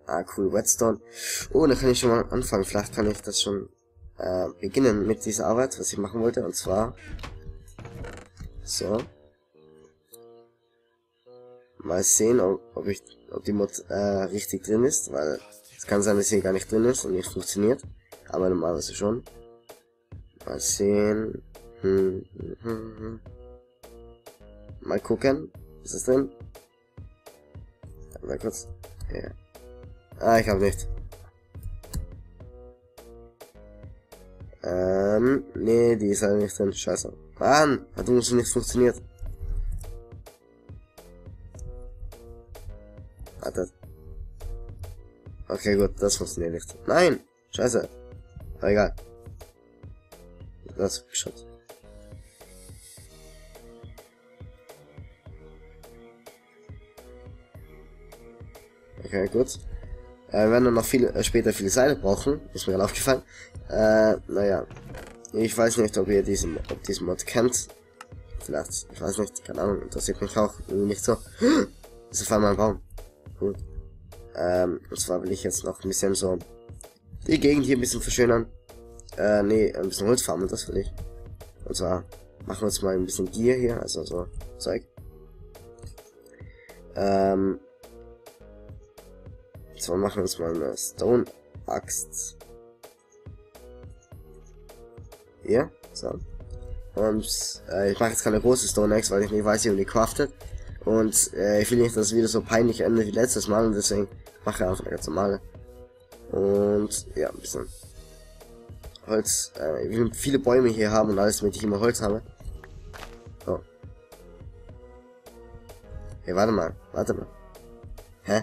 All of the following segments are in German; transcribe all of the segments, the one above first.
Ah, cool, Redstone. Oh, da kann ich schon mal anfangen. Vielleicht kann ich das schon beginnen mit dieser Arbeit, was ich machen wollte. Und zwar so. Mal sehen, ob die Mod richtig drin ist, weil es kann sein, dass sie gar nicht drin ist und nicht funktioniert. Aber normalerweise schon. Mal sehen. Mal gucken. Ist es drin? Mal kurz. Ja. Ah, ich habe nicht. Nee, die ist halt nicht drin. Scheiße. Mann, hat uns nicht funktioniert. Warte. Okay, gut, das funktioniert nicht. Nein! Scheiße. Aber egal. Das ist geschaut. Okay, gut. Wir werden dann noch später viele Seile brauchen. Ist mir gerade aufgefallen. Naja. Ich weiß nicht, ob ihr diesen Mod kennt. Vielleicht, ich weiß nicht, keine Ahnung, interessiert mich auch nicht so. Das ist auf einmal ein Baum. Gut. Und zwar will ich jetzt noch ein bisschen so die Gegend hier ein bisschen verschönern. Nee, ein bisschen Holz farmen, das will ich. Und zwar machen wir uns mal ein bisschen Gier hier, also so Zeug. So, machen wir uns mal eine Stone Axt. Hier, so. Und ich mache jetzt keine große Stone Axe, weil ich nicht weiß, wie man die craftet. Und ich will nicht, dass es wieder so peinlich endet wie letztes Mal, und deswegen mache ich einfach eine ganz normale. Und ja, ein bisschen Holz. Ich will viele Bäume hier haben und alles, damit ich immer Holz habe. So. Hey, warte mal. Hä?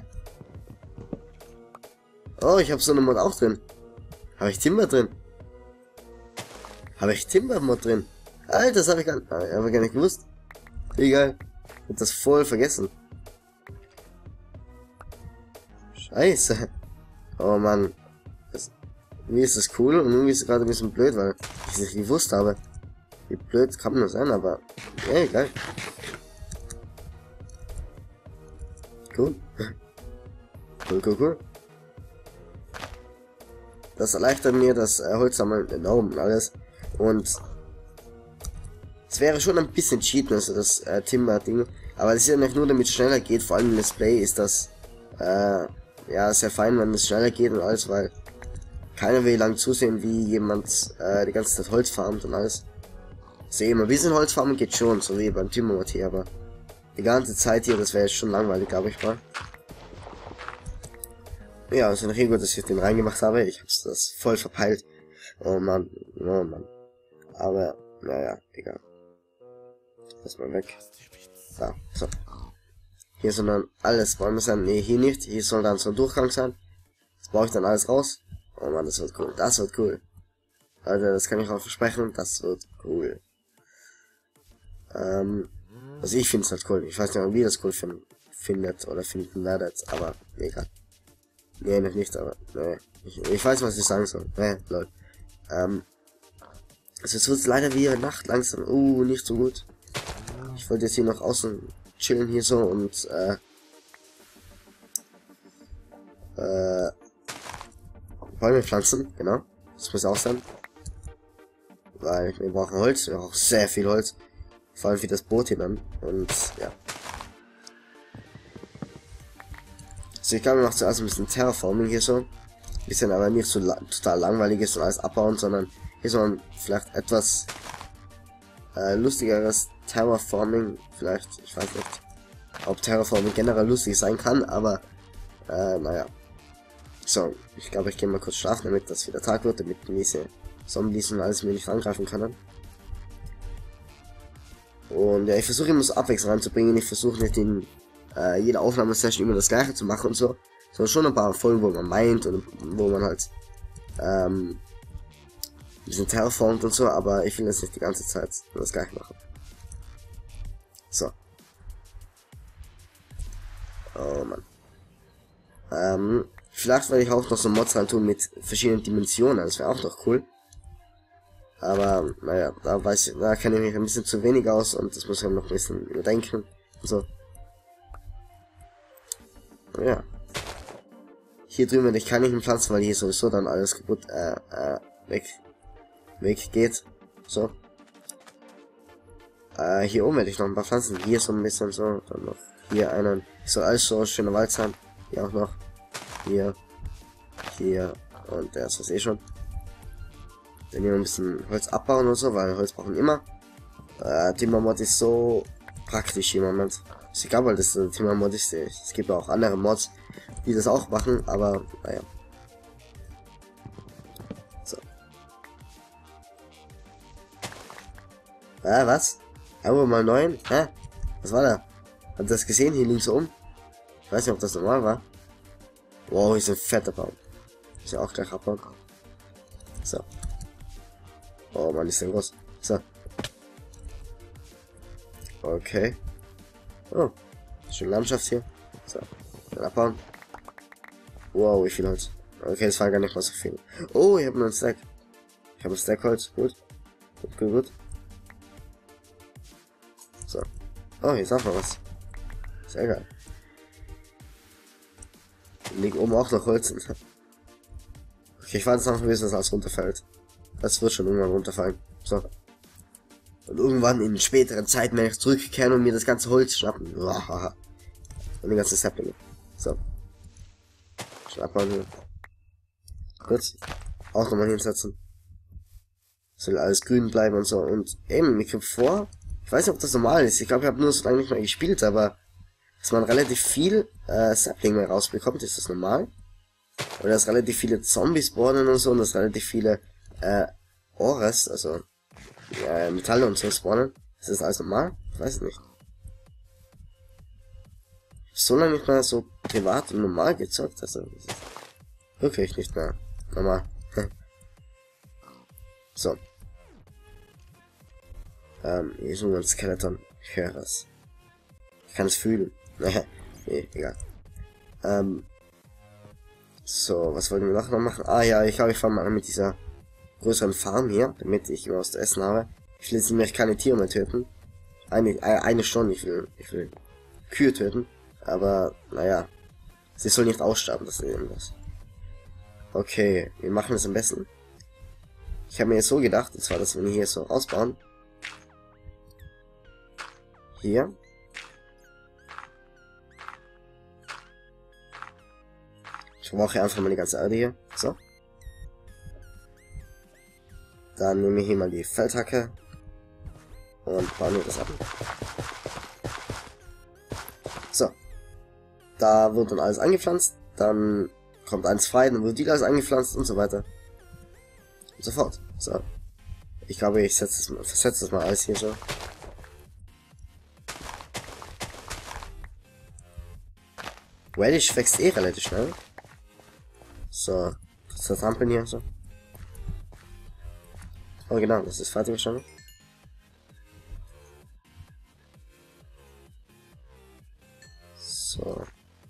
Oh, ich habe so eine Mod auch drin. Habe ich Timber drin? Habe ich Timber-Mod drin? Alter, das habe ich gar nicht gewusst. Egal. Ich hab das voll vergessen. Scheiße. Oh Mann. Mir ist das cool und irgendwie ist es gerade ein bisschen blöd, weil ich es nicht gewusst habe. Wie blöd kann man das sein, aber ja, egal. Cool. Cool. Das erleichtert mir das Holzsammeln enorm und alles. Und es wäre schon ein bisschen cheaten, also das Timber-Ding. Aber es ist ja nicht nur, damit es schneller geht. Vor allem im Let's Play ist das ja sehr fein, wenn es schneller geht und alles, weil keiner will lang zusehen, wie jemand die ganze Zeit Holz farmt und alles. Sehen wir, ein bisschen Holz farmen geht schon, so wie beim Timber hier, aber die ganze Zeit hier, das wäre jetzt schon langweilig, glaube ich mal. Ja, es ist natürlich gut, dass ich den reingemacht habe. Ich hab's das voll verpeilt. Oh Mann. Aber, naja, egal. Lass mal weg. Da, so. Hier soll dann alles Bäume sein. Nee, hier nicht. Hier soll dann so ein Durchgang sein. Das baue ich dann alles raus. Oh Mann, das wird cool. Das wird cool. Also, das kann ich auch versprechen. Das wird cool. Also ich finde es halt cool. Ich weiß nicht, ob ihr das cool findet oder finden werdet, aber egal. Nee, noch nicht, aber nee. Ich weiß, was ich sagen soll. Nee, Leute. Also es wird leider wieder Nacht langsam. Nicht so gut. Ich wollte jetzt hier noch außen chillen hier so und Bäume pflanzen, genau. Das muss auch sein. Weil wir brauchen Holz, wir brauchen sehr viel Holz. Vor allem für das Boot hier dann. Und ja. Also ich glaube, wir machen zuerst ein bisschen Terraforming hier so. Bisschen aber nicht so total langweilig ist und alles abbauen, sondern hier soll man vielleicht etwas lustigeres Terraforming. Vielleicht, ich weiß nicht, ob Terraforming generell lustig sein kann, aber naja. So, ich glaube, ich gehe mal kurz schlafen, damit das wieder Tag wird, damit diese Zombies und alles mir nicht angreifen können. Und ja, ich versuche immer so Abwechslung reinzubringen. Ich versuche nicht in jeder Aufnahmesession immer das gleiche zu machen und so. Sondern schon ein paar Folgen, wo man meint und wo man halt ein bisschen terraformt und so, aber ich will jetzt nicht die ganze Zeit nur das gleiche machen. So. Oh Mann. Vielleicht werde ich auch noch so Mods rein tun mit verschiedenen Dimensionen, das wäre auch noch cool. Aber, naja, da kenne ich mich ein bisschen zu wenig aus und das muss ich noch ein bisschen überdenken und so. Ja. Hier drüben werde ich keine hinpflanzen, weil hier sowieso dann alles kaputt, weg geht. So. Hier oben werde ich noch ein paar Pflanzen. Hier so ein bisschen so. Dann noch hier einen. Soll alles so schöner Wald sein. Hier auch noch. Hier. Hier. Und der ist das eh schon. Dann hier ein bisschen Holz abbauen und so, weil Holz brauchen immer. Timber-Mod ist so praktisch im Moment. Ist egal, weil das Timber-Mod ist. Es gibt auch andere Mods, die das auch machen, aber naja. So. Was? Aber mal 9? Hä? Was war da? Habt ihr das gesehen? Hier links oben? Ich weiß nicht, ob das normal war. Wow, hier ist ein fetter Baum. Ist ja auch gleich abbauen. So. Oh Mann, ist der groß. So. Okay. Oh. Schöne Landschaft hier. So. Dann abbauen. Wow, wie viel Holz. Okay, das war gar nicht mal so viel. Oh, ich habe nur einen Stack. Ich habe einen Stack Holz. Gut. Gut. So. Oh, hier ist auch noch was. Sehr geil. Hier liegt oben auch noch Holz. Okay, ich warte jetzt noch ein bisschen, dass alles runterfällt. Das wird schon irgendwann runterfallen. So. Und irgendwann in späteren Zeiten werde ich zurückkehren und mir das ganze Holz schnappen. Und die ganzen Saplinge. So. Schnappen hier. Kurz. Auch nochmal hinsetzen. Soll alles grün bleiben und so. Und eben, mir kommt vor, ich weiß nicht, ob das normal ist. Ich glaube, ich habe nur so lange nicht mehr gespielt, aber dass man relativ viel Saplinge rausbekommt, ist das normal? Oder dass relativ viele Zombies spawnen und so und dass relativ viele Ores, also Metalle und so spawnen. Ist das alles normal? Ich weiß nicht. So lange nicht mehr so privat und normal gezockt, also wirklich nicht mehr normal. So. Hier ist nur ein Skeleton. Ich höre es. Ich kann es fühlen. Nee, egal. So, was wollten wir noch machen? Ah ja, ich glaube, ich fange mal an mit dieser größeren Farm hier, damit ich immer was zu essen habe. Ich will jetzt nämlich keine Tiere mehr töten. Eine schon, ich will Kühe töten. Aber, naja. Sie soll nicht aussterben, das ist irgendwas. Okay, wir machen es am besten. Ich habe mir jetzt so gedacht, und zwar, dass wir hier so ausbauen. Hier. Ich brauche einfach mal die ganze Erde hier. So. Dann nehmen wir hier mal die Feldhacke. Und bauen wir das ab. So. Da wird dann alles angepflanzt. Dann kommt eins frei, dann wird die alles angepflanzt und so weiter. Und so fort. So. Ich glaube, ich versetze das mal alles hier so. Radish wächst eh relativ schnell. So. Das zertrampeln hier so. Oh genau, das ist fertig schon. So.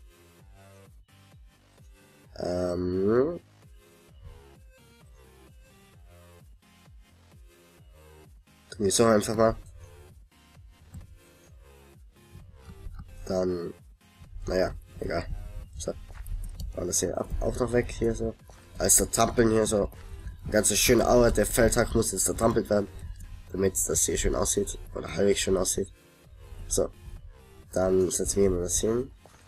Tun wir so einfach mal. Dann, naja, egal. So. Alles hier auch noch weg, hier so. Alles zertrampeln hier so. Ganze schöne Aue, der Feldhack muss jetzt zertrampelt werden. Damit das hier schön aussieht. Oder halbwegs schön aussieht. So. Dann setzen wir mal das hin.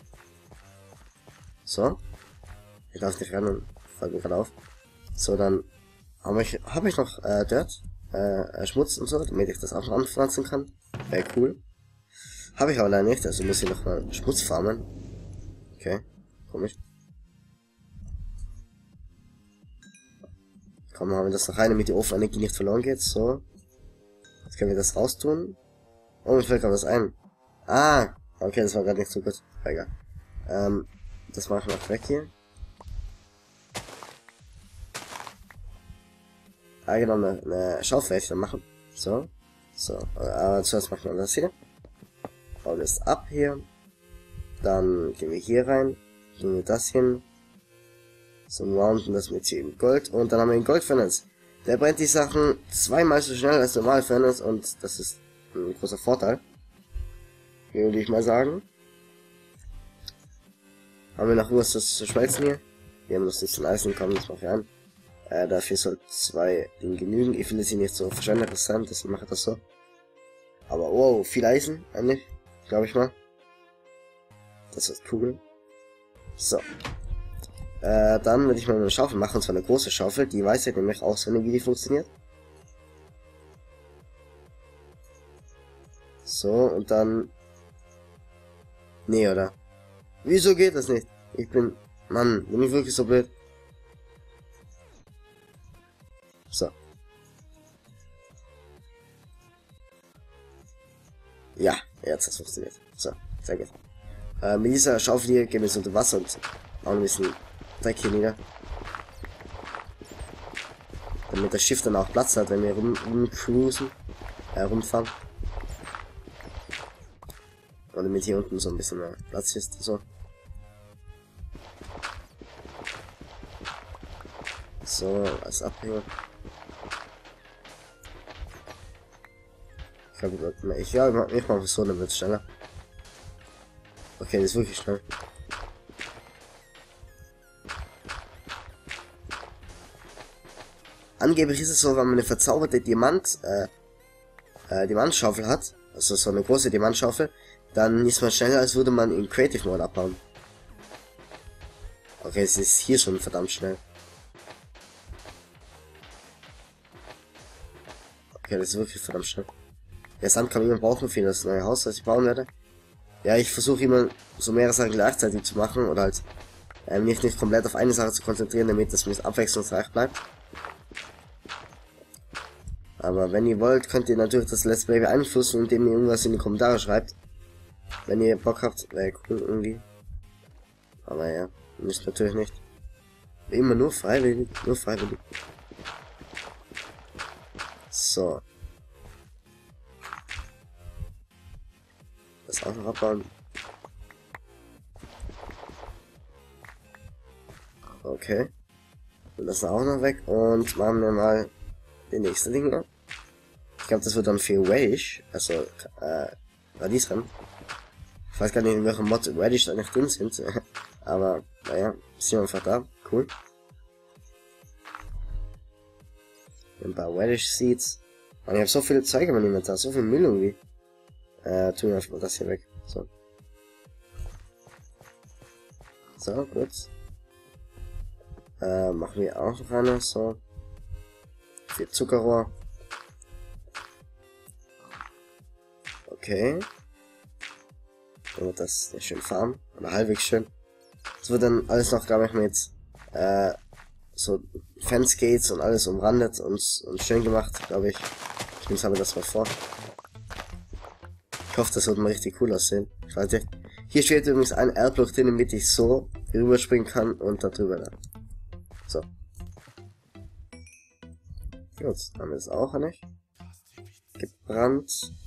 So. Ich darf nicht rennen, fällt mir gerade auf. So, dann habe ich noch Dirt, Schmutz und so, damit ich das auch noch anpflanzen kann. Wäre cool. Habe ich aber leider nicht, also muss ich noch mal Schmutz farmen. Okay, komisch. Komm, haben wir das noch rein, damit die Ofenenergie nicht verloren geht. So. Jetzt können wir das raustun. Oh, mir fällt gerade was ein. Ah, okay, das war gerade nicht so gut. Egal. Das mache ich noch weg hier. Ah, genau, eine Schaufel werde ich dann machen. So. So. Aber zuerst machen wir das hier. Bauen das ab hier. Dann gehen wir hier rein. Tun wir das hin. So, routen das mit hier in Gold. Und dann haben wir den Gold-Furnace. Der brennt die Sachen zweimal so schnell als normal Furnace. Und das ist ein großer Vorteil. Würde ich mal sagen. Haben wir noch Wurst zu schmelzen hier. Wir haben noch 17 Eisen bekommen, das mache ich an. Dafür soll 2 Dinge genügen. Ich will sie nicht so verschwenderisch sein, deswegen mache ich das so. Aber wow, viel Eisen, eigentlich. Glaube ich mal. Das wird cool. So. Dann würde ich mal eine Schaufel machen, und zwar eine große Schaufel. Die weiß ich nämlich auswendig, wie die funktioniert. So, und dann... Nee, oder? Wieso geht das nicht? Ich bin... Mann, bin ich wirklich so blöd? So. Ja, jetzt hat es funktioniert. So, sehr gut. Mit dieser Schaufel hier gehen wir jetzt unter Wasser und machen ein bisschen Dreck hier nieder. Damit das Schiff dann auch Platz hat, wenn wir rumcruisen, rumfahren. Und damit hier unten so ein bisschen mehr Platz ist, so. So, als Abhänger. Ich mache so, dann wird es schneller. Okay, das ist wirklich schnell. Angeblich ist es so, wenn man eine verzauberte Diamantschaufel hat, also so eine große Diamantschaufel, dann ist man schneller, als würde man in Creative Mode abbauen. Okay, es ist hier schon verdammt schnell. Okay, das ist wirklich verdammt schnell. Der Sand kann immer brauchen für das neue Haus, das ich bauen werde. Ja, ich versuche immer so mehrere Sachen gleichzeitig zu machen oder halt mich nicht komplett auf eine Sache zu konzentrieren, damit das mir abwechslungsreich bleibt. Aber wenn ihr wollt, könnt ihr natürlich das Let's Play beeinflussen, indem ihr irgendwas in die Kommentare schreibt. Wenn ihr Bock habt, wäre cool irgendwie. Aber ja, müsst natürlich nicht. Immer nur freiwillig, nur freiwillig. So. Das auch noch abbauen. Okay. Und das auch noch weg. Und machen wir mal die nächste Dinge. Ich glaube, das wird dann für Radish, also Radieschen. Ich weiß gar nicht, in welchem Mod Radish eigentlich drin sind. Aber, naja, ist hier einfach da. Cool. Ein paar Radish Seeds. Und ich habe so viele Zeug im Inventar, so viel Müll irgendwie. Tun wir einfach mal das hier weg. So. So, gut. Machen wir auch noch eine, so. Für Zuckerrohr. Okay. Dann wird das sehr schön farmen. Oder halbwegs schön. Das wird dann alles noch, glaube ich, mit so Fence Gates und alles umrandet und schön gemacht, glaube ich. Zumindest habe ich das mal vor. Ich hoffe, das wird mal richtig cool aussehen. Ich weiß nicht. Hier steht übrigens ein Erdloch drin, damit ich so rüberspringen kann und da drüber dann. So. Gut, haben wir das auch nicht. Gebrannt.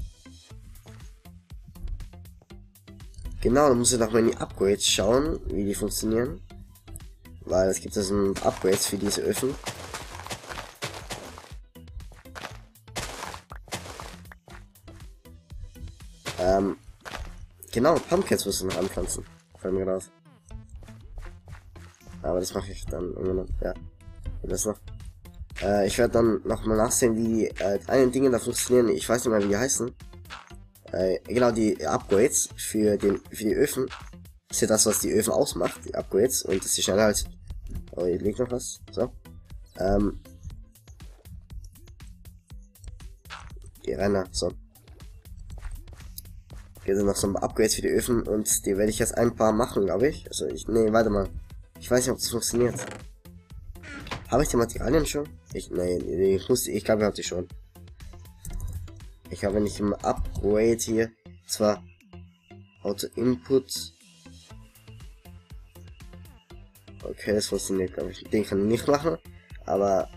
Genau, dann muss ich noch mal in die Upgrades schauen, wie die funktionieren. Weil es gibt ja so Upgrades für diese Öfen. Genau, Pumpkins müssen wir noch anpflanzen. Fällt mir gerade auf. Aber das mache ich dann irgendwann. Ja. Und das noch. Ich werde dann noch mal nachsehen, wie die einen Dinge da funktionieren. Ich weiß nicht mehr, wie die heißen. Genau, die Upgrades für die Öfen. Das ist ja das, was die Öfen ausmacht, die Upgrades. Und das ist schneller halt. Oh, hier liegt noch was. So. Die Renner, so. Hier sind noch so ein paar Upgrades für die Öfen und die werde ich jetzt ein paar machen, glaube ich. Also nee, warte mal. Ich weiß nicht, ob das funktioniert. Habe ich die Materialien schon? Ich glaube, ich habe die schon. Ich habe nicht im Upgrade hier, zwar Auto Input. Okay, das funktioniert, glaube ich. Den kann ich nicht machen, aber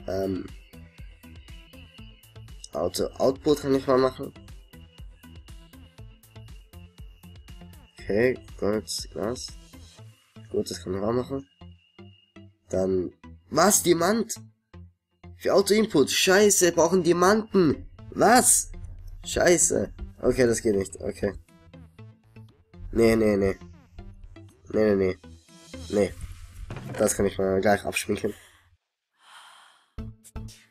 Auto Output kann ich mal machen. Okay, Gold, Glas. Gut, das kann man auch machen. Dann. Was? Diamant? Für Auto-Input. Scheiße, brauchen Diamanten. Was? Scheiße. Okay, das geht nicht. Okay. Nee. Das kann ich mal gleich abschminken.